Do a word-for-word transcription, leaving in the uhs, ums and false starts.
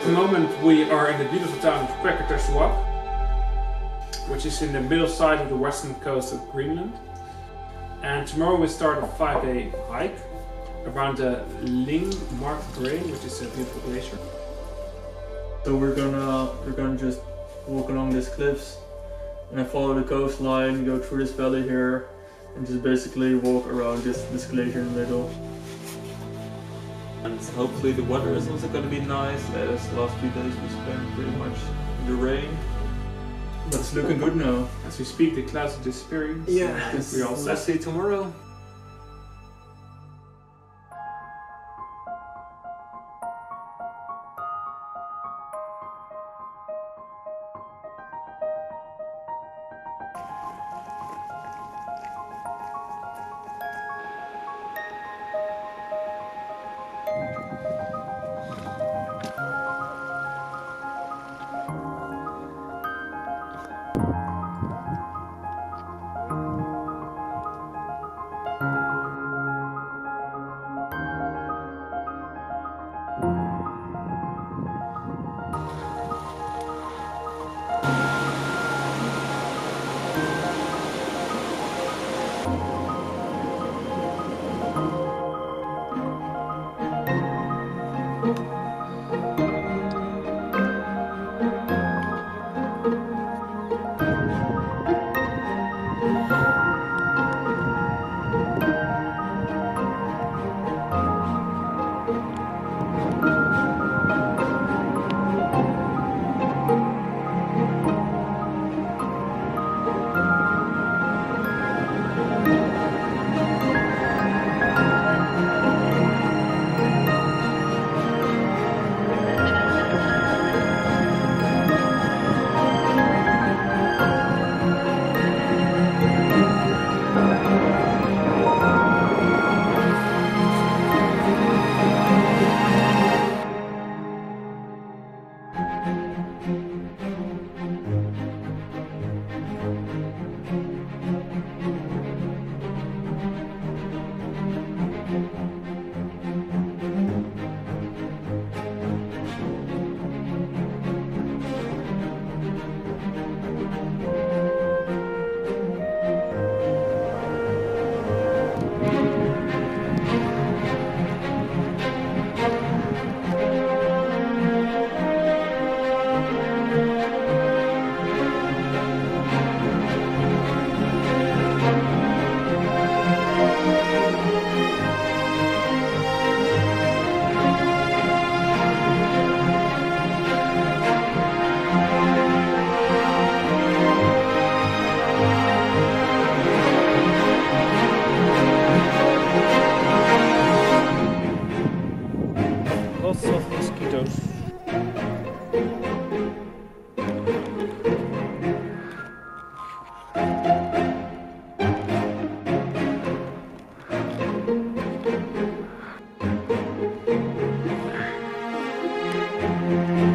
At the moment we are in the beautiful town of Swak, which is in the middle side of the western coast of Greenland. And tomorrow we start a five day hike around the Lyngmarksbreen, which is a beautiful glacier. So we're gonna we're gonna just walk along these cliffs and then follow the coastline, go through this valley here, and just basically walk around this, this glacier in the middle. And hopefully the weather is also going to be nice, as the last few days we spent pretty much in the rain. But it's looking good now. As we speak, the clouds are disappearing. Yeah, So we all set. let's see tomorrow. Lots of mosquitoes. Thank you.